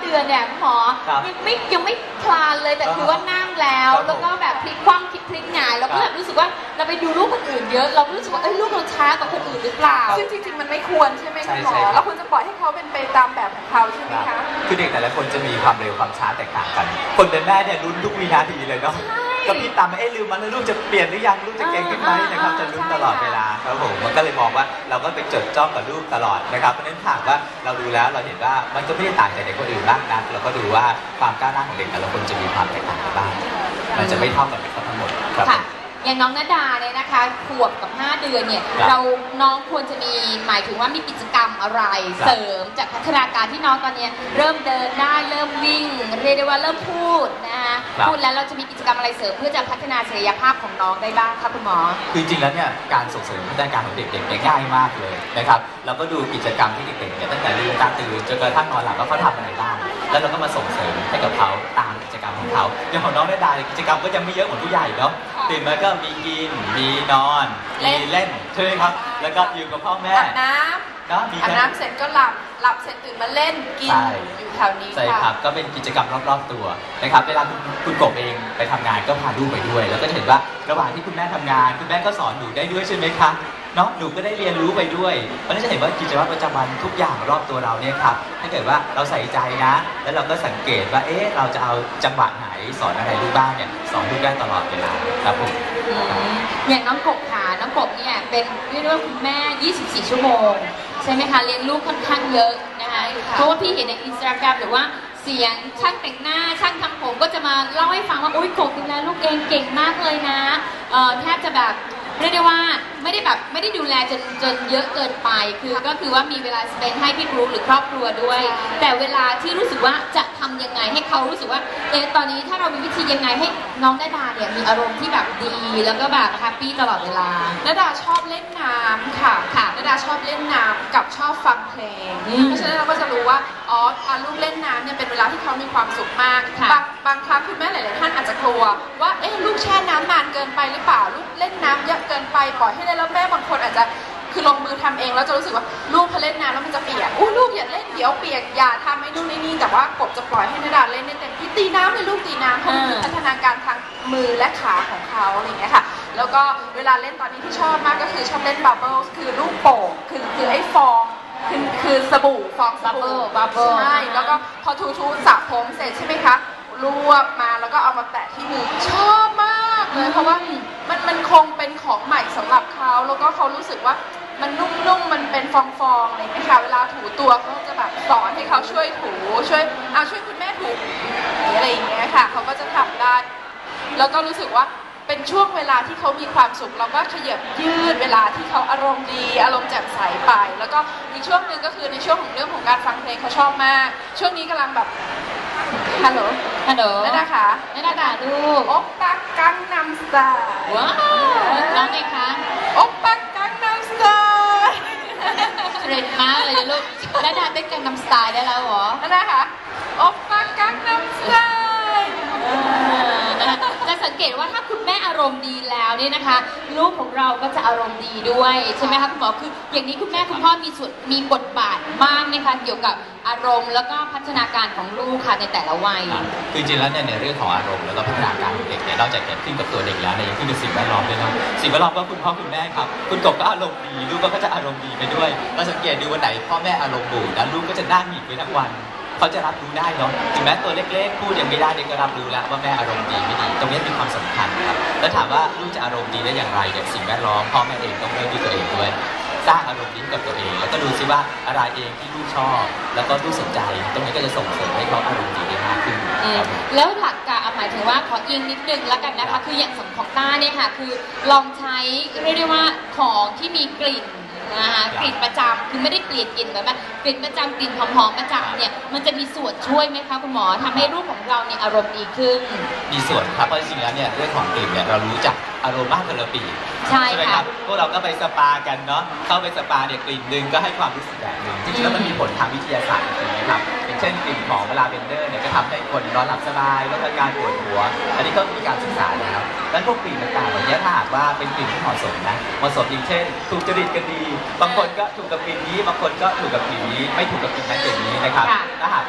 ดือนเนี่ยหมอยังไม่คลานเลยแต่คือว่านั่งแล้วก็แบบพลิกคว่ำพลิกหงายเราก็แบบรู้สึกว่าเราไปดูลูกคนอื่นเยอะเรารู้สึกว่าลูกเราช้ากว่าคนอื่นหรือเปล่าซึ่งจริงๆมันไม่ควรใช่ไหมคุณหมอเราควรจะปล่อยให้เขาเป็นไปตามแบบของเขาใช่ไหมคะคือเด็กแต่ละคนจะมีความเร็วความช้าแตกต่างกันคนเป็นแม่เนี่ยลุ้นทุกวินาทีเลยเนาะก็พี่ตามลืมมันแล้วลูกจะเปลี่ยนหรือยังลูกจะเก่งขึ้นไหมนะครับจะลุ้นตลอดเวลาครับผมมันก็เลยมองว่าเราก็ไปจดจ้องกับลูกตลอดนะครับเพราะฉะนั้นถามว่าเราดูแล้วเราเห็นว่ามันก็ไม่ได้ต่างจากเด็กคนอื่นบ้างนะเราก็ดูว่าความก้าวหน้าของเด็กแต่ละคนจะมีความแตกต่างกันบ้างมันจะไม่เท่ากันทั้งหมดครับอย่างน้องณดาเนี่ยนะคะขวบกับ5 เดือนเนี่ยน้องควรจะมีหมายถึงว่ามีกิจกรรมอะไรเสริมจากพัฒนาการที่น้องตอนนี้เริ่มเดินได้เริ่มวิ่งเรียกได้ว่าเริ่มพูดนะคะพูดแล้วเราจะมีกิจกรรมอะไรเสริมเพื่อจะพัฒนาศักยภาพของน้องได้บ้างคะคุณหมอคือจริงแล้วเนี่ยการส่งเสริมพัฒนาการของเด็กๆเนี่ยง่ายมากเลยนะครับเราก็ดูกิจกรรมที่เด็กๆเนี่ยตั้งแต่ลืมตาตื่นจนกระทั่งนอนหลับว่าเขาทำอะไรบ้างแล้วเราก็มาส่งเสริมให้กับเขาตามกิจกรรมของเขาอย่างของน้องณดากิจกรรมก็ยังไม่เยอะเหมือนผู้ใหญ่เนาะตื่นมาก็มีกินมีนอนมีเล่นใช่ไหมครับแล้วก็อยู่กับพ่อแม่อาบน้ำเสร็จก็หลับเสร็จตื่นมาเล่นกินอยู่แถวนี้ใช่ครับก็เป็นกิจกรรมรอบๆตัวนะครับเวลาคุณกบเองไปทำงานก็พาลูกไปด้วยแล้วก็จะเห็นว่าระหว่างที่คุณแม่ทำงานคุณแม่ก็สอนหนูได้ด้วยใช่ไหมคะเนาะหนูก็ได้เรียนรู้ไปด้วยเพราะฉะนั้นจะเห็นว่ากิจวัตรประจำวันทุกอย่างรอบตัวเราเนี่ยครับถ้าเกิดว่าเราใส่ใจนะแล้วเราก็สังเกตว่าเราจะเอาจังหวะไหนสอนอะไรลูกบ้างเนี่ยสอนลูกได้ตลอดเวลาครับผมอย่างน้องกบค่ะน้องกบเนี่ยเป็นเรียกว่าคุณแม่24 ชั่วโมงใช่ไหมคะเลี้ยงลูกค่อนข้างเยอะนะคะเพราะว่าพี่เห็นใน Instagram หรือว่าเสียงช่างแต่งหน้าช่างทำผมก็จะมาเล่าให้ฟังว่าโอ๊ยกบดูแลลูกเองเก่งมากเลยนะแทบจะแบบเรียกได้ว่าไม่ได้ดูแลจนเยอะเกินไปก็คือว่ามีเวลาสเปนให้พี่รู้หรือครอบครัวด้วยแต่เวลาที่รู้สึกว่าจะทำยังไงให้เขารู้สึกว่าตอนนี้ถ้าเรามีวิธียังไงให้น้องณดาเนี่ยมีอารมณ์ที่แบบดีแล้วก็แบบแฮปปี้ตลอดเวลาณดาชอบเล่นน้ำค่ะณดาชอบเล่นน้ำกับชอบฟังเพลงเพราะฉะนั้นเราก็จะรู้ว่าลูกเล่นน้ำเนี่ยเป็นเวลาที่เขามีความสุขมากบางครั้งคุณแม่หลายๆท่านอาจจะกลัวว่าลูกแช่น้ำนานเกินไปหรือเปล่าลูกเล่นน้ำเยอะเกินไปปล่อยให้เล่นแล้วแม่บางคนอาจจะคือลงมือทำเองแล้วจะรู้สึกว่าลูกพอเล่นน้ำแล้วมันจะเปียกลูกอย่าเล่นเดี๋ยวเปียกอย่าทำให้นู่นนี่แต่ว่ากบจะปล่อยให้ณดาเล่นได้เต็มที่ตีน้ำเลยลูกตีน้ำเพราะมันคือพัฒนาการทางมือและขาของเขาอะไรอย่างเงี้ยค่ะแล้วก็เวลาเล่นตอนนี้ที่ชอบมากก็คือชอบเล่นบับเบิ้ลคือลูกโป่งคือไอ้ฟองคือสบู่ฟองสบู่บับเบิ้ลใช่แล้วก็พอทูสระผมเสร็จใช่ไหมคะรวบมาแล้วก็เอามาแตะที่มือชอบมากเลยเพราะว่ามันคงเป็นของใหม่สำหรับเขาแล้วก็เขารู้สึกว่ามันนุ่มๆมันเป็นฟองๆอะไรอย่างเงี้ยค่ะเวลาถูตัวเขาจะแบบสอนให้เขาช่วยถูช่วยคุณแม่ถูอะไรอย่างเงี้ยค่ะเขาก็จะทำได้แล้วก็รู้สึกว่าเป็นช่วงเวลาที่เขามีความสุขเราก็ขยับยืดเวลาที่เขาอารมณ์ดีอารมณ์แจ่มใสไปแล้วก็อีกช่วงหนึ่งก็คือในช่วงของเรื่องของการฟังเพลงเขาชอบมากช่วงนี้กำลังแบบฮัลโหลณดาค่ะณดาลูกโอปปักกังนัมสไตล์ว้าวน้องไงคะโอปปักกังนัมสไตล์เทรนมากเลยลูกณดาเต้นกังนัมสไตล์ได้แล้วเหรอณดาค่ะโอปปักกังนัมสไตล์จะสังเกตว่าถ้าคุณแม่อารมณ์ดีแล้วเนี่ยนะคะลูกของเราก็จะอารมณ์ดีด้วยใช่ไหมคะคุณหมอคืออย่างนี้คุณแม่คุณพ่อมีบทบาทมากไหมคะเกี่ยวกับอารมณ์แล้วก็พัฒนาการของลูกค่ะในแต่ละวัยคือจริงๆแล้วเนี่ยในเรื่องของอารมณ์แล้วก็พัฒนาการของเด็กเนี่ยนอกจากเกิดขึ้นกับตัวเด็กแล้วเนี่ยยังขึ้นกับสิ่งแวดล้อมด้วยนะสิ่งแวดล้อมก็คุณพ่อคุณแม่ครับคุณกบก็อารมณ์ดีลูกก็จะอารมณ์ดีไปด้วยเราสังเกตดูวันไหนพ่อแม่อารมณ์บูดแล้วลูกก็จะนั่งหงิกไปทั้งวันเขาจะรับรู้ได้เนาะถึงแม้ตัวเล็กๆพูดยังไม่ได้เด็กก็รับรู้แล้วว่าแม่อารมณ์ดีไม่ดีตรงนี้มีความสำคัญครับแล้วถามว่าลูกจะอารมณ์ดีได้อย่างไรเนี่ยสิ่งแวดล้อมพ่อแม่เองต้องเริ่มด้วยตัวเองด้วยสร้างอารมณ์ดีกับตัวเองแล้วก็ดูซิว่าอะไรเองที่ลูกชอบแล้วก็ลูกสนใจตรงนี้ก็จะส่งเสริมให้เขาอารมณ์ดีได้มากขึ้นแล้วหลักการหมายถึงว่าขออิงนิดนึงแล้วกันนะคะคืออย่างของต้าเนี่ยค่ะคือลองใช้เรียกได้ว่าของที่มีกลิ่นนะคะกลิ่นประจำคือไม่ได้เปลี่ยนกลิ่นแบบว่ากลิ่นประจำกลิ่นหอมๆประจำเนี่ยมันจะมีส่วนช่วยไหมคะคุณหมอทำให้ลูกของเราเนี่ยอารมณ์ดีขึ้นมีส่วนครับเพราะจริงๆแล้วเนี่ยเรื่องของกลิ่นเนี่ยเรารู้จักอโรมาเทอราปีใช่ไหมครับพวกเราก็ไปสปากันเนาะเข้าไปสปาเนี่ยกลิ่นนึงก็ให้ความรู้สึกแบบนึงจริงๆแล้วมันมีผลทางวิทยาศาสตร์จริงๆครับอย่างเช่นกลิ่นของลาเวนเดอร์เนี่ยก็ทำให้คนนอนหลับสบายลดอาการปวดหัวอันนี้ก็มีการศึกษาแล้วแล้วพวกกลิ่นต่างๆเหล่านี้ถ้าหากว่าเป็นกลิ่นที่เหมาะสมนะเหมาะสมอย่างเช่นถูกจริตกันดีบางคนก็ถูกกับกลิ่นนี้บางคนก็ถูกกับกลิ่นนี้ไม่ถูกกับกลิ่นนั้นกลิ่นนี้นะครับถ้าหาก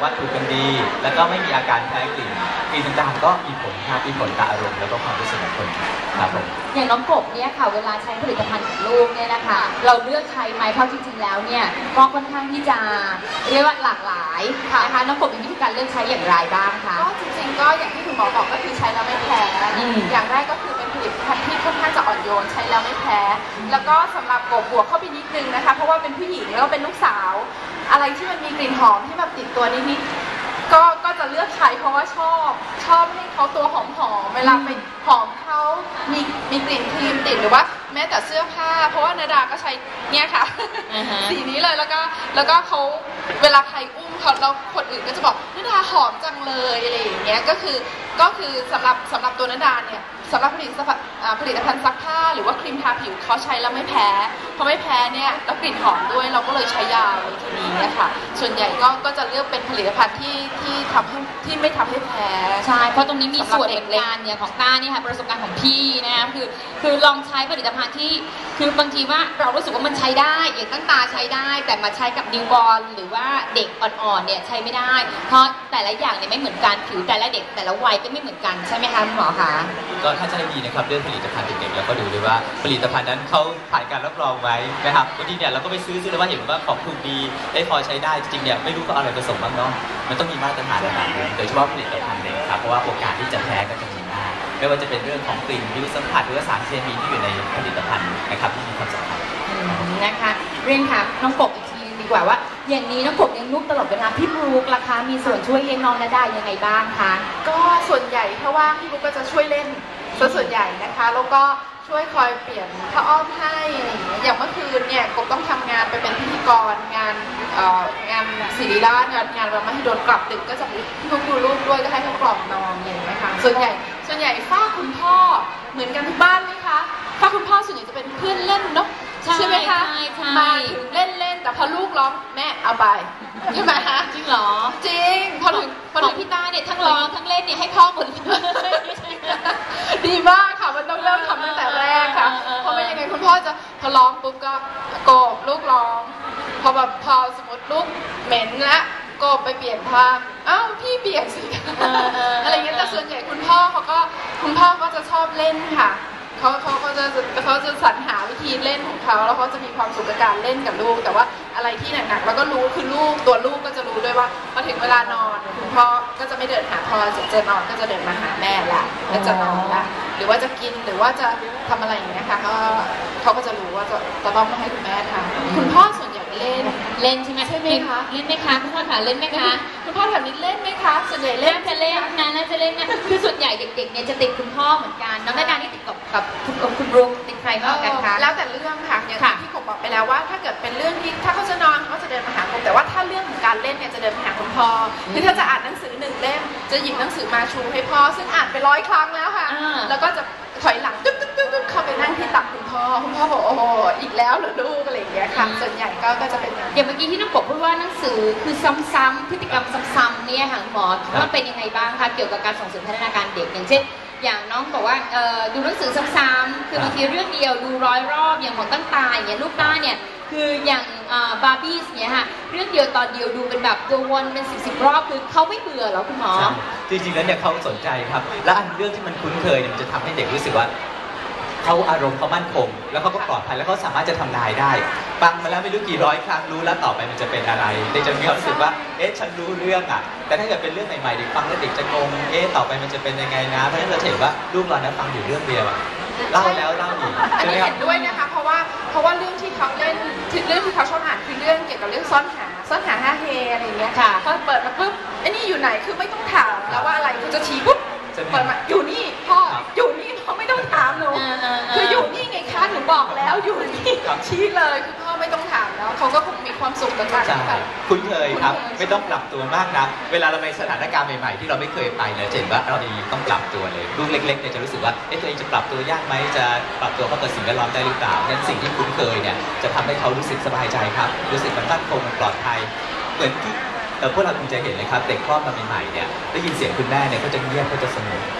ว่าถูกกันดีแล้วก็ไม่มีอาการแพ้กลิ่นต่างๆก็มีผลครับมีผลต่ออารมณ์แล้วก็ความรู้สึกของคนครับผมอย่างน้องกบเนี่ยค่ะเวลาใช้ผลิตภัณฑ์ของลูกเนี่ยนะคะเราเลือกใช้ไหมเพราะจริงๆแล้วเนี่ยก็ค่อนข้างที่จะเรียกว่าหลากหลายนะคะน้องกบมีวิธีการเลือกใช้อย่างไรบ้างคะก็จริงๆก็อย่างที่คุณหมอบอกก็คือใช้แล้วไม่แพ้อย่างแรกก็คือเป็นผลิตภัณฑ์ที่ค่อนข้างจะอ่อนโยนใช้แล้วไม่แพ้แล้วก็สำหรับกบบวกเข้าไปนิดนึงนะคะเพราะว่าเป็นผู้หญิงแล้วก็เป็นลูกสาวอะไรที่มันมีกลิ่นหอมที่แบบติดตัวนิดๆก็จะเลือกใช้เพราะว่าชอบให้เขาตัวหอมๆเวลาไปหอมเขามีกลิ่นครีมติดหรือว่าแม้แต่เสื้อผ้าเพราะว่านาดาก็ใช้เนี่ยค่ะ สีนี้เลยแล้วก็เขาเวลาใครอุ้มเขาแล้วคนอื่นก็จะบอกนาดาหอมจังเลยอะไรอย่างเงี้ยก็คือสำหรับตัวนาดาเนี่ยสำหรับผลิตภัณฑ์ซักผ้าหรือว่าครีมทาผิวเขาใช้แล้วไม่แพ้พอไม่แพ้เนี่ยแล้วกลิ่นหอมด้วยเราก็เลยใช้ยาวในทีนี้นะคะส่วนใหญ่ก็จะเลือกเป็นผลิตภัณฑ์ที่ทำให้ที่ไม่ทำให้แพ้ใช่เพราะตรงนี้มีส่วนเหมือนกันเนี่ยของต้าเนี่ยค่ะประสบการณ์ของพี่นะคะคือลองใช้ผลิตภัณฑ์ที่คือบางทีว่าเรารู้สึกว่ามันใช้ได้อย่างตั้งตาใช้ได้แต่มาใช้กับนิวบอร์นหรือว่าเด็กอ่อนๆเนี่ยใช้ไม่ได้เพราะแต่ละอย่างเนี่ยไม่เหมือนกันผิวแต่ละเด็กแต่ละวัยก็ไม่เหมือนกันใช่ไหมคะคุณหมอคะก็ถ้าจะดีนะครับเรื่องผลิตภัณฑ์เด็กๆแล้วก็ดูด้วยว่าผลิตภัณฑ์นั้นเขาผ่านการรับรองไว้นะครับบางทีเนี่ยเราก็ไปซื้อแล้วว่าเห็นว่าของถูกดีได้พอใช้ได้จริงๆเนี่ยไม่รู้เขาอะไรผสมบ้างเนาะมันต้องมีมาตรฐานระดับนึงโดยเฉพาะผลิตภัณฑ์เด็กครับเพราะว่าโอกาสที่จะแพ้ก็จะมีมากไม่ว่าจะเป็นเรื่องของกลิ่นผิวสัมผัสหรือว่าสารเคมีที่อยู่ในผลิตภัณฑ์นะครับที่มีความสำคัญนะคะเรียนค่ะน้องกบอีกทีดีกว่าว่าอย่างนี้น้องกบเลี้ยงลูกตลอดเวลาพี่บรูคราคามีส่วนช่วยเลี้ยงน้องได้ยังไงบ้างคะก็ส่วนใหญ่ถ้าว่างพี่บรูคก็จะช่วยเล่นส่วนใหญ่นะคะแล้วก็ช่วยคอยเปลี่ยนผ้าอ้อมให้อะไรอย่างเงี้ยอย่างเมื่อคืนเนี่ยกบต้องทำงานไปเป็นพิธีกรงานศิริราชงานวันมหิดลกลับดึกก็จะพี่บรูคดูลูกด้วยก็ให้เขากล่อมนอนอะไรอย่างเงี้ยค่ะส่วนใหญ่ฝ้าคุณพ่อเหมือนกันทุกบ้านไหมคะฝ้าคุณพ่อส่วนใหญ่จะเป็นเพื่อนเล่นเนาะใช่ไหมคะมาถึงเล่นแต่พอลูกร้องแม่เอาไปใช่ไหมคะจริงเหรอจริงพอถึงพี่ต้าเนี่ยทั้งร้องทั้งเล่นเนี่ยให้พ่อหมดเลยดีมากค่ะมันต้องเริ่มทำตั้งแต่แรกค่ะเพราะไม่ยังไงคุณพ่อจะพอร้องปุ๊บก็โกบลูกร้องพอสมมติลูกเหม็นแล้วโกบไปเปลี่ยนผ้าอ้าวพี่เปลี่ยนสิอะไรเงี้ยแต่ส่วนใหญ่คุณพ่อก็จะชอบเล่นค่ะเขาจะสรรหาวิธีเล่นของเขาแล้วเขาจะมีความสุขกับการเล่นกับลูกแต่ว่าอะไรที่หนักๆแล้วก็รู้คือตัวลูกก็จะรู้ด้วยว่าพอถึงเวลานอนคุณพ่อก็จะไม่เดินหาพ่อจะนอนก็จะเดินมาหาแม่ละก็จะนอนละหรือว่าจะกินหรือว่าจะทำอะไรอย่างเงี้ยค่ะเขาก็จะรู้ว่าจะต้องมาให้คุณแม่ทำคุณพ่อส่วนใหญ่เล่นใช่ไหมคะเล่นไหมคะคุณพ่อคะเล่นไหมคะคุณพ่อแถวนี้เล่นไหมคะส่วนใหญ่เล่นจะเล่นนะจะเล่นนะคือส่วนใหญ่เด็กๆเนี่ยจะติดคุณพ่อเหมือนกันน้องนาดาที่ติดกับคุณบรูคติดใครมากกันคะแล้วแต่เรื่องค่ะอย่างที่ผมบอกไปแล้วว่าถ้าเกิดเป็นเรื่องที่ถ้าเขาจะนอนเขาจะเดินมาหาผมแต่ว่าถ้าเรื่องของการเล่นเนี่ยจะเดินมาหาคุณพ่อคือถ้าจะอ่านหนังสือ1 เล่มจะหยิบหนังสือมาชูให้พ่อซึ่งอ่านไป100 ครั้งแล้วค่ะแล้วก็จะถอยหลังตึ๊บเข้าไปนั่งที่ตักคุณพ่อบอกโอ้โหอีกแล้วเหรอลูกอะไรอย่างเงี้ยค่ะส่วนใหญ่ก็จะเป็นอย่างเมื่อกี้ที่น้องกบพูดว่าหนังสือคือซ้ำๆพฤติกรรมซ้ำๆเนี่ยค่ะหมอว่าเป็นยังไงบ้างคะเกี่ยวกับการส่งเสริมพัฒนาการเด็กอย่างเช่นอย่างน้องบอกว่าดูหนังสือซ้ำๆคือบางทีเรื่องเดียวดู100 รอบอย่างของตั้งตาอย่างเงี้ยลูกต้าเนี่ยคืออย่างบาร์บี้เนี่ยค่ะเรื่องเดียวตอนเดียวดูเป็นแบบตัววนเป็น10 รอบคือเขาไม่เบื่อหรอคุณหมอจริงๆแล้วเนี่ยเขาสนใจครับและอันเรื่องที่มันคุ้นเคยเนี่ยมันจะทำให้เด็กรู้สึกว่าเขาอารมณ์เขามั่นคงแล้วเขาก็ปลอดภัยแล้วเขาสามารถจะทำนายได้ฟังมาแล้วไม่รู้กี่100 ครั้งรู้แล้วต่อไปมันจะเป็นอะไรเด็กจะมีความรู้สึกว่าฉันรู้เรื่องอ่ะแต่ถ้าเกิดเป็นเรื่องใหม่ๆเด็กฟังแล้วเด็กจะงงต่อไปมันจะเป็นยังไงนะเพราะฉะนั้นเราเห็นว่าลูกเราเนี่ยฟังอยู่เรื่องเดียวเล่าแล้วเล่าอีกอันนี้เห็นด้วยนะคะเพราะว่าเรื่องที่เขาเล่นเรื่องที่เขาชอบอ่านคือเรื่องเกี่ยวกับเรื่องซ่อนหา5 เฮอะไรอย่างเงี้ยพอเปิดมาปุ๊บไอ้นี่อยู่ไหนคือไม่ต้องถามแล้วว่าอะไรเขาจะชี้ปุ๊บเปิดมาอยู่นี่พ่ออยู่นี่พ่อไม่ต้องถามหนูคืออยู่นี่ไงคะหนูบอกแล้วอยู่นี่ชี้เลยคือพ่อไม่ต้องถามแล้วเขาก็คงมีความสุขกับการที่แบบคุ้นเคยครับไม่ต้องปรับตัวมากนะเวลาเราไปสถานการณ์ใหม่ๆที่เราไม่เคยไปเนี่ยเห็นว่าเราเองต้องปรับตัวเลยลูกเล็กๆเนี่ยจะรู้สึกว่าตัวเองจะปรับตัวยากไหมจะปรับตัวเข้ากับสิ่งแวดล้อมได้หรือเปล่านั้นสิ่งที่คุ้นเคยเนี่ยจะทำให้เขารู้สึกสบายใจครับรู้สึกมันมั่นคงมันปลอดภัยเหมือนที่พวกเราคงจะเห็นเลยครับเด็กคลอดมาใหม่ๆเนี่ยได้ยินเสียงคุณแม่เนี่ยก็จะเงียบก็จะสงบ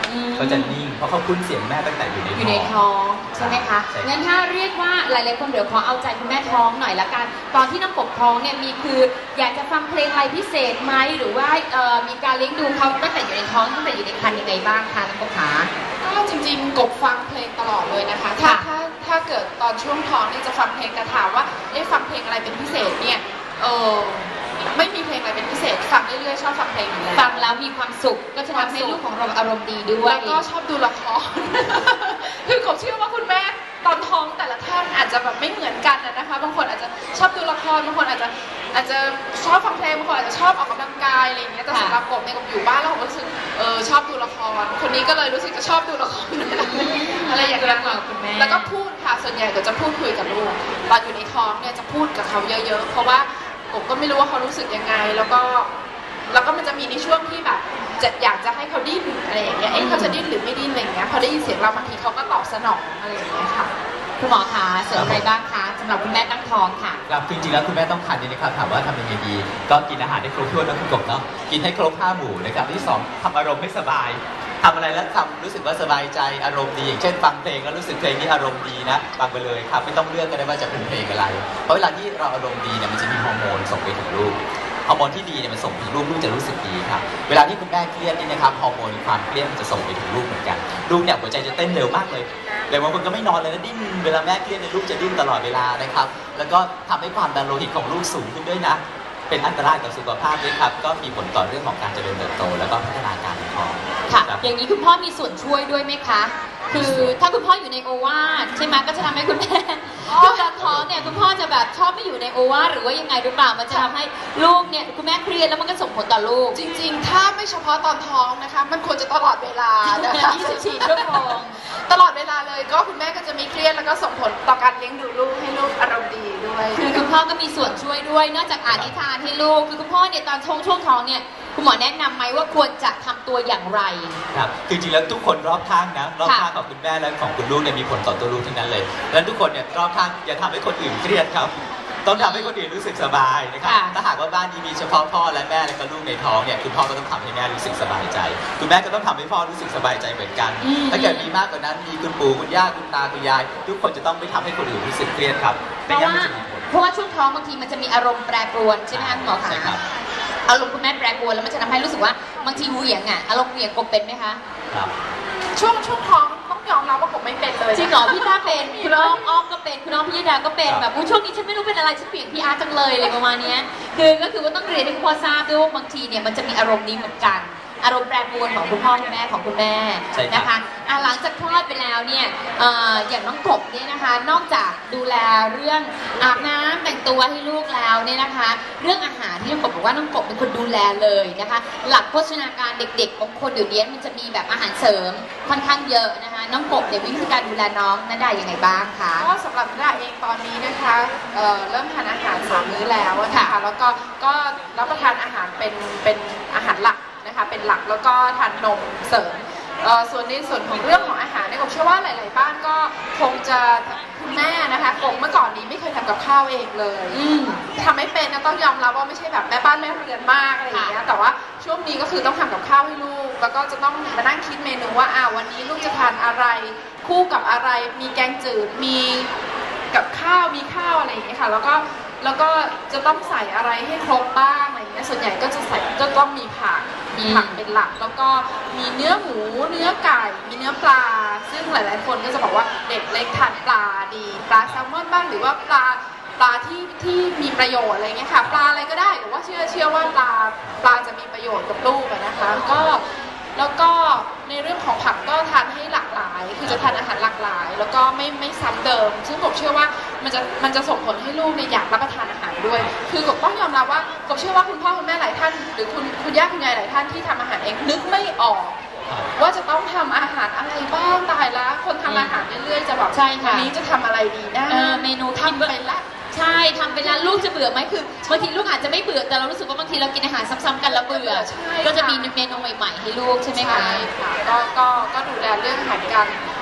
ก็จะนิ่งเพราะเขาคุ้นเสียงแม่ตั้งแต่อยู่ในท้องใช่ไหมคะงั้นถ้าเรียกว่าหลายๆคนเดี๋ยวขอเอาใจคุณแม่ท้องหน่อยละกันตอนที่น้องกบท้องเนี่ยมีคืออยากจะฟังเพลงอะไรพิเศษไหมหรือว่ามีการเลี้ยงดูเขาตั้งแต่อยู่ในท้องตั้งแต่อยู่ในครรภ์ยังไงบ้างคะน้องกบขาก็จริงๆกบฟังเพลงตลอดเลยนะคะถ้าเกิดตอนช่วงท้องเนี่ยจะฟังเพลงแต่ถามว่าฟังเพลงอะไรเป็นพิเศษเนี่ยไม่มีเพลงอะไรเป็นพิเศษฟังเรื่อยๆชอบฟังเพลงอยู่แล้วฟังแล้วมีความสุขก็จะทำให้ลูกของเราอารมณ์ดีด้วยแล้วก็ชอบดูละครคือกบเชื่อว่าคุณแม่ตอนท้องแต่ละท่านอาจจะแบบไม่เหมือนกันนะคะบางคนอาจจะชอบดูละครบางคนอาจจะชอบฟังเพลงบางคนอาจจะชอบออกกำลังกายอะไรอย่างเงี้ยแต่สำหรับกบเนี่ยกบอยู่บ้านแล้วผมรู้สึกชอบดูละครคนนี้ก็เลยรู้สึกจะชอบดูละครอะไรอย่างเงี้ยแล้วก็พูดค่ะส่วนใหญ่ก็จะพูดคุยกับลูกตอนอยู่ในท้องเนี่ยจะพูดกับเขาเยอะๆเพราะว่าผมก็ไม่รู้ว่าเขารู้สึกยังไงแล้วก็มันจะมีในช่วงที่แบบจะอยากจะให้เขาดิ้นอะไรอย่างเงี้ยเขาจะดิ้นหรือไม่ดิ้นอะไรอย่างเงี้ยพอได้ยินเสียงเราบางทีเขาก็ตอบสนองอะไรอย่างเงี้ยค่ะคุณหมอคะเสริมอะไรบ้างคะสำหรับคุณแม่ตั้งท้องค่ะครับจริงๆแล้วคุณแม่ต้องทานนี่นะครับถามว่าทำยังไงดีก็กินอาหารให้ครบถ้วนนะคุณกบเนาะกินให้ครบ5 หมู่นะครับที่2ทำอารมณ์ให้สบายทำอะไรแล้วทำรู้สึกว่าสบายใจอารมณ์ดีอย่างเช่นฟังเพลงแล้วรู้สึกเพลงนี้อารมณ์ดีนะฟังไปเลยครับไม่ต้องเลือกก็ได้ว่าจะเป็นเพลงอะไรเพราะเวลาที่เราอารมณ์ดีเนี่ยมันจะมีฮอร์โมนส่งไปถึงลูกฮอร์โมนที่ดีเนี่ยมันส่งถึงลูกจะรู้สึกดีครับเวลาที่คุณแม่เครียดนี่นะครับฮอร์โมนความเครียดมันจะส่งไปถึงลูกเหมือนกันลูกเนี่ยหัวใจจะเต้นเร็วมากเลยแต่บางคนก็ไม่นอนเลยนะดิ้นเวลาแม่เครียดเนี่ยลูกจะดิ้นตลอดเวลานะครับแล้วก็ทำให้ความดันโลหิตของลูกสูงขึ้นด้วยนะเป็นอันตรายต่อสุขภาพด้วยครับก็มีผลต่อเรื่องของการเจริญเติบโตแล้วก็พัฒนาการของท้องค่ะอย่างนี้คุณพ่อมีส่วนช่วยด้วยไหมคะคือถ้าคุณพ่ออยู่ในโอวาทใช่ไหมก็จะทำให้คุณแม่คือตอนท้องเนี่ยคุณพ่อจะแบบชอบไม่อยู่ในโอวาทหรือว่ายังไงหรือเปล่ามันจะทำให้ลูกเนี่ยคุณแม่เครียดแล้วมันก็ส่งผลต่อลูกจริงๆถ้าไม่เฉพาะตอนท้องนะคะมันควรจะตลอดเวลานะคะ 24 ชั่วโมงตลอดเวลาเลยก็คุณแม่ก็จะไม่เครียดแล้วก็ส่งผลต่อการเลี้ยงดูลูกให้ลูกอารมณ์ดีด้วยคือคุณพ่อก็มีส่วนช่วยด้วยนอกจากอ่านนิทานให้ลูกคือคุณพ่อเนี่ยตอนช่วงท้องเนี่ยคุณหมอแนะนำไหมว่าควรจะทำตัวอย่างไรครับจริงๆแล้วทุกคนรอบข้างนะรอบข้างของคุณแม่และของคุณลูกเนี่ยมีผลต่อตัวลูกทั้งนั้นเลยและทุกคนเนี่ยรอบข้างอย่าทำให้คนอื่นเครียดครับต้องทำให้คนอื่นรู้สึกสบายนะครับถ้าหากว่าบ้านนี้มีเฉพาะพ่อและแม่และก็ลูกในท้องเนี่ยคุณพ่อก็ต้องทำให้แม่รู้สึกสบายใจคุณแม่ก็ต้องทำให้พ่อรู้สึกสบายใจเหมือนกันถ้าเกิดมีมากกว่านั้นมีคุณปู่คุณย่าคุณตาคุณยายทุกคนจะต้องไม่ทำให้คนอื่นรู้สึกเครียดครับเพราะว่าช่วงท้องบางทีมันจะมีอารมณ์แปรปรวนใช่ไหมคะคุณหมอคะอารมณ์คุณแม่แปรปรวนแล้วมันจะทำให้รู้สึกว่าบางทีเหวี่ยงอ่ะอารมณ์เหวี่ยงกบเป็นไหมคะครับช่วงท้องต้องยอมรับว่าผมไม่เป็นเลยจริงเหรอพี่ต้าเป็นคุณอ้อมก็เป็นคุณน้องพิยดาก็เป็นแบบช่วงนี้ฉันไม่รู้เป็นอะไรฉันเปลี่ยนพี่อาร์จังเลยอะไรประมาณนี้ก็คือว่าต้องเรียนให้คุณพ่อทราบด้วยว่าบางทีเนี่ยมันจะมีอารมณ์นี้เหมือนกันอารมณ์แปรปรวนของคุณพ่อคุณแม่ของคุณแม่นะคะหลังจากคลอดไปแล้วเนี่ยอย่างน้องกบเนี่ยนะคะนอกจากดูแลเรื่องอาบน้ำแต่งตัวให้ลูกแล้วเนี่ยนะคะเรื่องอาหารที่น้องกบบอกว่าน้องกบเป็นคนดูแลเลยนะคะหลักโภชนาการเด็กๆบางคนเดี๋ยวนี้มันจะมีแบบอาหารเสริมค่อนข้างเยอะนะคะน้องกบเนี่ยวิธีการดูแลน้องนั่นได้ยังไงบ้างคะก็สำหรับน้าเองตอนนี้นะคะเริ่มทานอาหาร3 มื้อแล้วนะคะแล้วก็รับประทานอาหารเป็นอาหารหลักนะคะเป็นหลักแล้วก็ทานนมเสริมส่วนในส่วนของเรื่องของอาหารเนี่ยผมเชื่อว่าหลายๆบ้านก็คงจะคุณแม่นะคะเมื่อก่อนนี้ไม่เคยทำกับข้าวเองเลยทำไม่เป็นนะต้องยอมรับว่าไม่ใช่แบบแม่บ้านแม่เรือนมากอะไรอย่างเงี้ยแต่ว่าช่วงนี้ก็คือต้องทำกับข้าวให้ลูกแล้วก็จะต้องมานั่งคิดเมนูว่าวันนี้ลูกจะทานอะไรคู่กับอะไรมีแกงจืดมีกับข้าวมีข้าวอะไรอย่างเงี้ยค่ะแล้วก็จะต้องใส่อะไรให้ครบบ้างอะไรอย่างเงี้ยส่วนใหญ่ก็จะต้องมีผักเป็นหลักแล้วก็มีเนื้อหมูเนื้อไก่มีเนื้อปลาซึ่งหลายๆคนก็จะบอกว่าเด็กเล็กทานปลาดีปลาแซลมอนบ้างหรือว่าปลาที่มีประโยชน์อะไรเงี้ยค่ะปลาอะไรก็ได้หรือว่าเชื่อว่าปลาจะมีประโยชน์กับลูกนะคะแล้วก็ในเรื่องของผักก็ทานให้หลากหลายคือจะทานอาหารหลากหลายแล้วก็ไม่ซ้ำเดิมซึ่งผมเชื่อว่ามันจะส่งผลให้ลูกเนี่ยอยากรับประทานอาหารด้วยคือกบต้องยอมรับว่ากบเชื่อว่าคุณพ่อคุณแม่หลายท่านหรือคุณย่าคุณยายหลายท่านที่ทำอาหารเองนึกไม่ออกว่าจะต้องทำอาหารอะไรบ้างตายแล้วคนทำอาหารเรื่อยๆจะบอกวันนี้จะทำอะไรดีนะเมนูทำไปละใช่ทำไปแล้วลูกจะเบื่อไหมคือบางทีลูกอาจจะไม่เบื่อแต่เรารู้สึกว่าบางทีเรากินอาหารซ้ำๆกันแล้วเบื่อก็จะมีเมนูใหม่ๆให้ลูกใช่ไหมคะก็ดูแลเรื่องอาหารกัน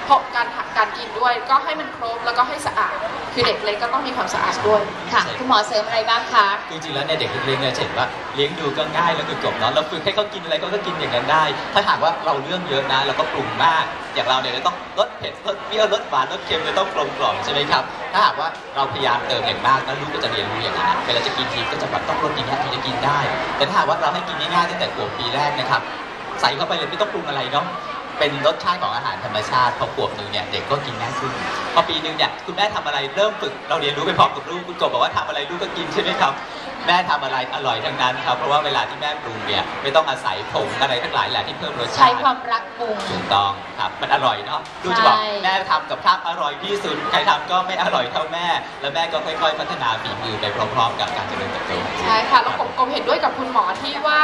การกินด้วยก็ให้มันครบแล้วก็ให้สะอาดคือเด็กเล็กก็ต้องมีความสะอาดด้วยค่ะคุณหมอเสริมอะไรบ้างคะจริงๆแล้วเนี่ยเด็กเล็กๆเนี่ยเห็นว่าเลี้ยงดูก็ง่ายแล้วก็จบเนาะเราฝึกให้เขากินอะไรเขาก็กินอย่างนั้นได้ถ้าหากว่าเราเรื่องเยอะนะเราก็ปรุงมากอย่างเราเนี่ยต้องลดเผ็ดลดเปรี้ยวลดหวานลดเค็มจะต้องกลมกล่อมใช่ไหมครับถ้าหากว่าเราพยายามเติมอย่างมากแล้วลูกก็จะเรียนรู้อย่างนั้นเวลาจะกินทีก็จะแบบต้องลดอย่างนี้ถึงจะกินได้แต่ถ้าหากว่าเราให้กินง่ายๆตั้งแต่ขวบปีแรกนะครับใส่เข้าไปเลยไม่ต้องปรุงอะไรเนาะเป็นรสชาติของอาหารธรรมชาติพอขวบนึงเนี่ยเด็กก็กินง่ายขึ้นพอปีนึงเนี่ยคุณแม่ทำอะไรเริ่มฝึกเราเรียนรู้ไปพร้อมกับลูกคุณกบบอกว่าทำอะไรลูกก็กินใช่ไหมครับแม่ทำอะไรอร่อยทั้งนั้นครับเพราะว่าเวลาที่แม่ปรุงเนี่ยไม่ต้องอาศัยผงอะไรทั้งหลายแหละที่เพิ่มรสชาติใช้ความรักปรุงถูกต้องครับมันอร่อยเนาะลูกจะบอกแม่ทำกับข้าวอร่อยที่สุดใครทำก็ไม่อร่อยเท่าแม่แล้วแม่ก็ค่อยๆพัฒนาฝีมือไปพร้อมๆกับการเจริญเติบโตใช่ค่ะแล้วผมเห็นด้วยกับคุณหมอที่ว่า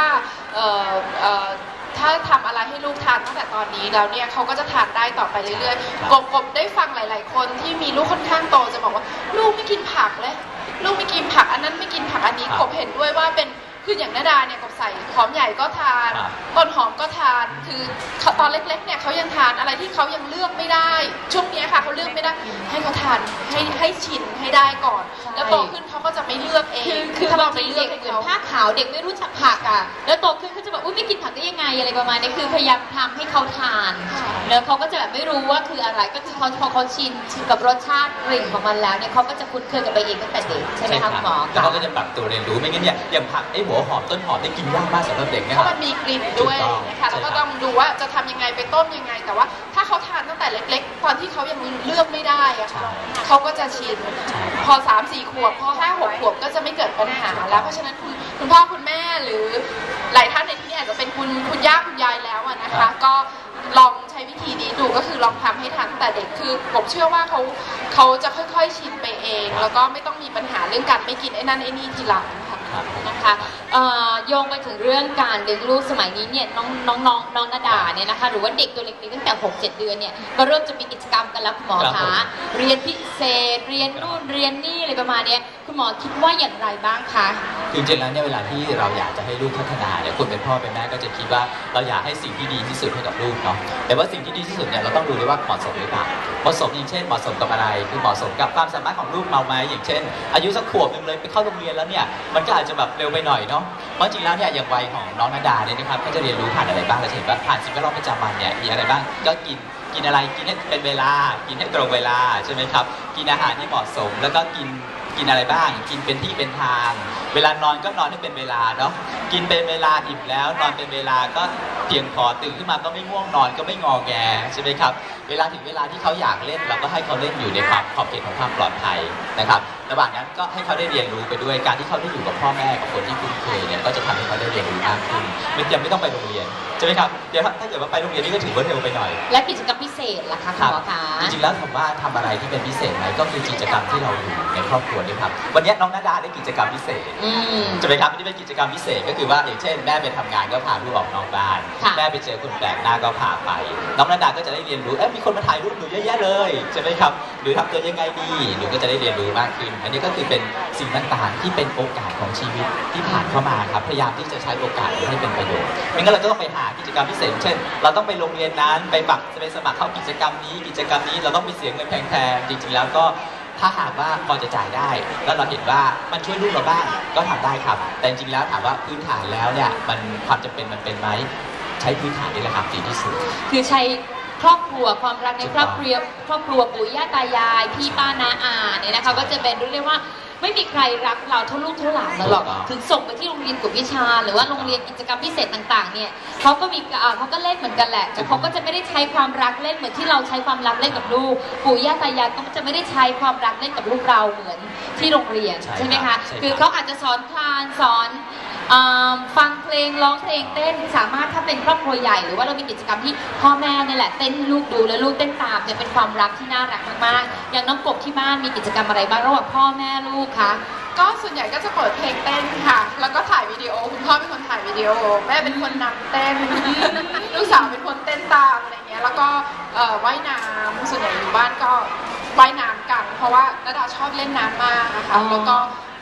ถ้าทำอะไรให้ลูกทานตั้งแต่ตอนนี้แล้วเนี่ยเขาก็จะทานได้ต่อไปเรื่อยๆกบได้ฟังหลายๆคนที่มีลูกค่อนข้างโตจะบอกว่าลูกไม่กินผักเลยลูกไม่กินผักอันนั้นไม่กินผักอันนี้กบเห็นด้วยว่าเป็นคืออย่างนาดาเนี่ยกบใส่หอมใหญ่ก็ทานต้นหอมก็ทานคือตอนเล็กๆเนี่ยเขายังทานอะไรที่เขายังเลือกไม่ได้ช่วงนี้ค่ะเขาเลือกไม่ได้ให้เขาทานให้ชินให้ได้ก่อนแล้วโตขึ้นเขาก็จะไม่เลือกเองคือถ้าเราไปเลือกเหมือนผ้าขาวเด็กไม่รู้จักผักอ่ะแล้วโตขึ้นเขาจะแบบอุ้ยไม่กินผักได้ยังไงอะไรประมาณนี้คือพยายามทำให้เขาทานแล้วเขาก็จะแบบไม่รู้ว่าคืออะไรก็คือพอเขาชินกับรสชาติกลิ่นของมันแล้วเนี่ยเขาก็จะคุ้นเคยกับไปเองตั้งแต่เด็กใช่ไหมคะหมอแล้วเขาก็จะปรับตัวเรียนรู้ไม่งั้นเนี่ยอย่างผักหัวหอมต้นหอมได้กินยากมากสำหรับเด็กเนี่ยเพราะมันมีกลิ่นด้วยนะคะแล้วก็ต้องดูว่าจะทำยังไงไปต้มยังไงแต่ว่าถ้าเขาทานตั้งแต่เล็กๆตอนที่เขายังเลือกไม่ได้อะค่ะเขาก็จะชินพอ 3-4 ขวบพอ 5-6 ขวบก็จะไม่เกิดปัญหาแล้วเพราะฉะนั้นคุณพ่อคุณแม่หรือหลายท่านในที่นี้อาจจะเป็นคุณย่าคุณยายแล้วนะคะก็ลองใช้วิธีนี้ดูก็คือลองทำให้ทานตั้งแต่เด็กคือผมเชื่อว่าเขาจะค่อยๆชินไปเองแล้วก็ไม่ต้องมีปัญหาเรื่องการไม่กินไอ้นั่นไอ้นี่ทีหลังนะคะโยงไปถึงเรื่องการเลี้ยงลูกสมัยนี้เนี่ยน้องนาดาเนี่ยนะคะหรือว่าเด็กตัวเล็กๆตั้งแต่ 6-7 เดือนเนี่ยก็เริ่มจะมีกิจกรรมกันแล้วคุณหมอคะเรียนพิเศษเรียนนู่นเรียนนี่อะไรประมาณนี้คุณหมอคิดว่าอย่างไรบ้างคะจริงๆแล้วเนี่ยเวลาที่เราอยากจะให้ลูกพัฒนาเนี่ยคนเป็นพ่อเป็นแม่ก็จะคิดว่าเราอยากให้สิ่งที่ดีที่สุดให้กับลูกเนาะแต่ว่าสิ่งที่ดีที่สุดเนี่ยเราต้องดูด้วยว่าเหมาะสมหรือเปล่าเหมาะสมอย่างเช่นเหมาะสมกับอะไรคือเหมาะสมกับความสามารถของลูกเราไหมอย่างเช่นอายุสักขวบนึงเลยไปเข้าโรงเรียนแล้วเนี่ยมันก็อาจจะแบบเร็วไปหน่อยเนาะเพราะจริงแล้วเนี่ยอย่างวัยของน้องนาดาเนี่ยนะครับก็จะเรียนรู้ผ่านอะไรบ้างเราเห็นว่าผ่านสิ่งแวดล้อมประจำวันเนี่ยมีอะไรบ้างก็กินอะไรกินให้เป็นเวลากินให้ตรงเวลาใช่ไหมครับกินอาหารที่เหมาะสมแล้วก็กินอะไรบ้างกินเป็นที่เป็นทางเวลานอนก็นอนให้เป็นเวลาเนาะกินเป็นเวลาอิ่มแล้วนอนเป็นเวลาก็เพียงพอตื่นขึ้นมาก็ไม่ง่วงนอนก็ไม่งอแงใช่ไหมครับเวลาถึงเวลาที่เขาอยากเล่นเราก็ให้เขาเล่นอยู่ในความขอบเขตของความปลอดภัยนะครับระหว่างนั้นก็ให้เขาได้เรียนรู้ไปด้วยการที่เขาได้อยู่กับพ่อแม่กับคนที่คุ้นเคยเนี่ยก็จะทำให้เขาได้เรียนรู้มากขึ้นไม่ต้องไปโรงเรียนใช่ไหมครับเดี๋ยวถ้าเกิดว่าไปโรงเรียนนี่ก็ถือว่าเร็วไปหน่อยและกิจกรรมพิเศษล่ะคะคุณหมอคะจริงๆแล้วผมว่าทำอะไรที่เป็นพิเศษไหมก็คือกิจกรรมที่เราอยู่ในครอบครัวด้วยครับวันนี้น้องนาดาได้กิจกรรมพิเศษใช่ไหมครับที่เป็นกิจกรรมพิเศษก็คือว่าอย่างเช่นแม่ไปทำงานก็พาลูกออกนอกบ้านแม่ไปเจอคนแปลกหน้าก็พาไปน้องนาดาก็จะได้เรียนรู้มีคนมาถ่ายรูปหนูเยอะแยะเลยใช่ไหมครับหรือทำตัวยังไงดีหนูก็จะได้เรียนรู้มากขึ้นอันนี้ก็คือเป็นสิ่งต่างๆที่เป็นโอกาสของชีวิตที่ผ่านเข้ามาครับพยายามที่จะใช้โอกาสให้เป็นประโยชน์ไม่งั้นเราก็ต้องไปหากิจกรรมพิเศษเช่นเราต้องไปโรงเรียนนั้นไปสมัครเข้ากิจกรรมนี้เราต้องไปเสียเงินแพงๆจริงๆแล้วก็ถ้าหากว่าพอจะจ่ายได้แล้วเราเห็นว่ามันช่วยลูกเราบ้างก็ทำได้ครับแต่จริงๆแล้วถามว่าพื้นฐานแล้วเนี่ยมันความจำเป็นมันเป็นไหมใช้พื้นฐานนี่แหละครับดีที่สุดคือใช้ครอบครัวความรักในครอบครัวปู่ย่าตายายพี่ป้าน้าอาเนี่ยนะคะก็จะเป็นเรียกว่าไม่มีใครรักเราเท่าลูกเท่าหลานหรอกถึงส่งไปที่โรงเรียนกวดวิชาหรือว่าโรงเรียนกิจกรรมพิเศษต่างๆเนี่ยเขาก็เล่นเหมือนกันแหละแต่เขาก็จะไม่ได้ใช้ความรักเล่นเหมือนที่เราใช้ความรักเล่นกับลูกปู่ย่าตายายก็จะไม่ได้ใช้ความรักเล่นกับลูกเราเหมือนที่โรงเรียนใช่ไหมคะคือเขาอาจจะสอนคลานสอนฟังเพลงร้องเพลงเต้นสามารถถ้าเป็นครอบครัวใหญ่หรือว่าเรามีกิจกรรมที่พ่อแม่เนี่ยแหละเต้นให้ลูกดูแล้วลูกเต้นตามเนี่ยเป็นความรักที่น่ารักมากๆอย่างน้องกบที่บ้านมีกิจกรรมอะไรบ้างระหว่างพ่อแม่ลูกคะก็ส่วนใหญ่ก็จะเปิดเพลงเต้นค่ะแล้วก็ถ่ายวิดีโอคุณพ่อเป็นคนถ่ายวิดีโอแม่เป็นคนนำเต้นลูกสาวเป็นคนเต้นตามอะไรเงี้ยแล้วก็ว่ายน้ำส่วนใหญ่อยู่บ้านก็ว่ายน้ำกันเพราะว่าณดาชอบเล่นน้ำมากนะคะแล้วก็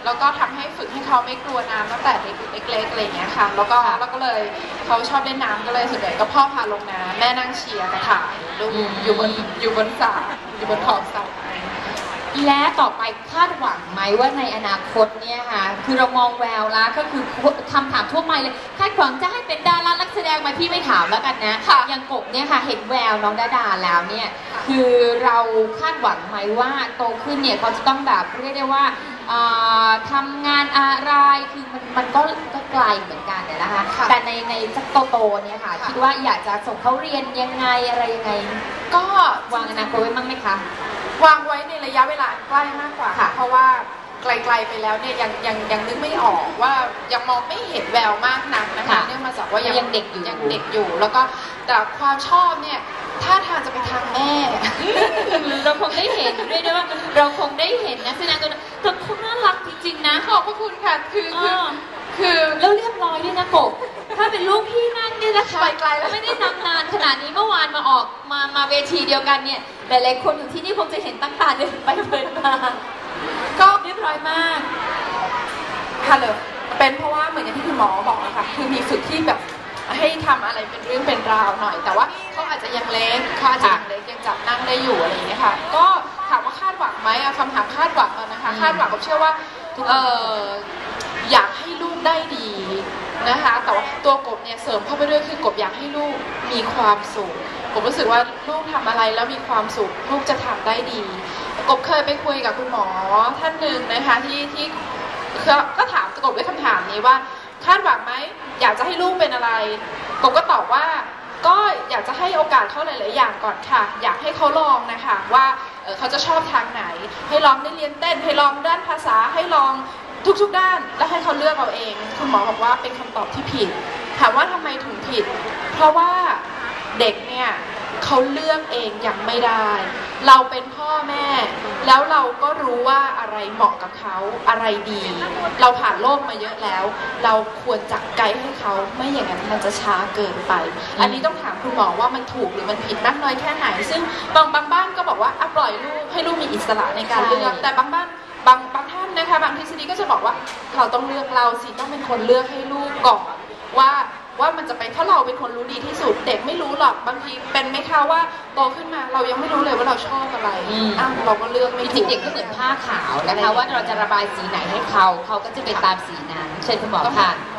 แล้วก็ทำให้ฝึกให้เขาไม่กลัวน้ำตั้งแต่เล็กๆอะไรอย่างเงี้ยค่ะแล้วก็เลยเขาชอบเล่นน้ำก็เลยส่วนใหญ่ก็พ่อพาลงน้ำแม่นั่งเชียร์กระถ่ายลูกอยู่บนสระอยู่บนขอบสระและต่อไปคาดหวังไหมว่าในอนาคตเนี่ยค่ะคือเรามองแววแล้วก็คือคำถามทั่วไปเลยคาดหวังจะให้เป็นดารานักแสดงไหมพี่ไม่ถามแล้วกันนะอย่างกบเนี่ยค่ะเห็นแววน้องดาดาแล้วเนี่ยคือเราคาดหวังไหมว่าโตขึ้นเนี่ยเขาจะต้องแบบเรียกได้ว่าทำงานอะไรคือมันก็ไกลเหมือนกันนะคะแต่ในสักโตเนี่ยค่ะคิดว่าอยากจะส่งเขาเรียนยังไงอะไรยังไงก็วางอนาคตไว้บ้างไหมคะวางไว้ในระยะเวลาใกล้มากกว่าค่ะเพราะว่าไกลๆไปแล้วเนี่ยยังนึกไม่ออกว่ายังมองไม่เห็นแววมากนักนะคะเนื่องมาจากว่ายังเด็กอยู่แล้วก็แต่ความชอบเนี่ยถ้าทางจะไปทางแม่เราคงได้เห็นด้วยว่าเราคงได้เห็นนะแสดงตัวเขาน่ารักจริงๆนะขอบพระคุณค่ะคือแล้วเรียบร้อยด้วยนะกบถ้าเป็นลูกพี่นั่นเนี่ยนะคะไปไกลแล้วไม่ได้นานขนาดนี้เมื่อวานมาออกมาเวทีเดียวกันเนี่ยหลายๆคนอยู่ที่นี่คงจะเห็นตั้งตาเดินไปเดินมาก็เรียบร้อยมากค่ะเลยเป็นเพราะว่าเหมือนอย่างที่คุณหมอบอกอะค่ะคือมีฝึกที่แบบให้ทำอะไรเป็นเรื่องเป็นราวหน่อยแต่ว่าเขาอาจจะยังเล็กยังจับนั่งได้อยู่อะไรอย่างเงี้ยค่ะก็ถามว่าคาดหวังไหมคำถามคาดหวังนะคะคาดหวังผมเชื่อว่าอยากให้ลูกได้ดีนะคะแต่ว่าตัวกบเนี่ยเสริมเข้าไปด้วยคือกบอยากให้ลูกมีความสุขผมรู้สึกว่าลูกทำอะไรแล้วมีความสุขลูกจะทำได้ดีกบเคยไปคุยกับคุณหมอท่านหนึ่งนะคะที่ก็ถามกบด้วยคำถามนี้ว่าคาดหวังไหมอยากจะให้ลูกเป็นอะไรกบก็ตอบว่าก็อยากจะให้โอกาสเขาหลายๆอย่างก่อนค่ะอยากให้เขาลองนะคะว่าเขาจะชอบทางไหนให้ลองได้เรียนเต้นให้ลองด้านภาษาให้ลองทุกด้านแล้วให้เขาเลือกเอาเองคุณหมอบอกว่าเป็นคำตอบที่ผิดถามว่าทำไมถึงผิดเพราะว่าเด็กเนี่ยเขาเลือกเองยังไม่ได้เราเป็นพ่อแม่แล้วเราก็รู้ว่าอะไรเหมาะกับเขาอะไรดีเราผ่านโลกมาเยอะแล้วเราควรจัดไกด์ให้เขาไม่อย่างนั้นมันจะช้าเกินไปอันนี้ต้องถามคุณหมอว่ามันถูกหรือมันผิดมากน้อยแค่ไหนซึ่งบางบ้านก็บอกว่าปล่อยลูกให้ลูกมีอิสระในการเลือกแต่บางบ้านบางท่านนะคะบางทฤษฎีก็จะบอกว่าเราต้องเลือกเราสิต้องเป็นคนเลือกให้ลูกก่อนว่ามันจะเป็นเพราะเราเป็นคนรู้ดีที่สุดเด็กไม่รู้หรอกบางทีเป็นไหมคะว่าโตขึ้นมาเรายังไม่รู้เลยว่าเราชอบอะไรเราก็เลือกไม่ถูกเด็กก็เหมือนผ้าขาวนะคะว่าเราจะระบายสีไหนให้เขาก็จะเป็นตามสีนั้นเช่นคุณหมอค่ะ